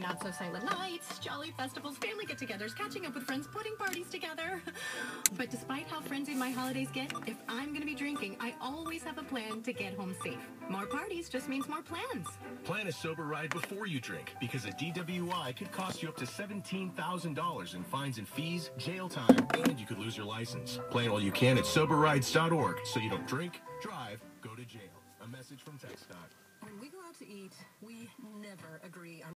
not so silent nights, jolly festivals, family get-togethers, catching up with friends, putting parties together. But despite how frenzied my holidays get, if I'm going to be drinking, I always have a plan to get home safe. More parties just means more plans. Plan a sober ride before you drink, because a DWI could cost you up to $17,000 in fines and fees, jail time, and you could lose your license. Plan all you can at soberrides.org so you don't drink, drive, go to jail. A message from TxDOT. When we go out to eat, we never agree on